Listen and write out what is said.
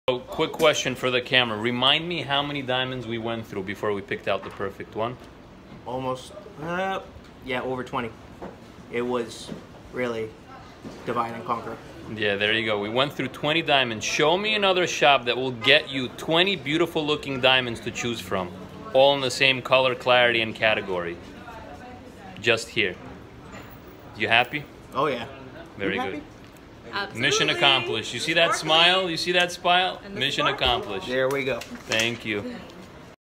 So, quick question for the camera. Remind me how many diamonds we went through before we picked out the perfect one. Almost, yeah, over 20. It was really divide and conquer. Yeah, there you go. We went through 20 diamonds. Show me another shop that will get you 20 beautiful looking diamonds to choose from. All in the same color, clarity, and category. Just here. You happy? Oh yeah. Very good. Absolutely. Mission accomplished. You see that smile? You see that smile? Mission accomplished. There we go. Thank you.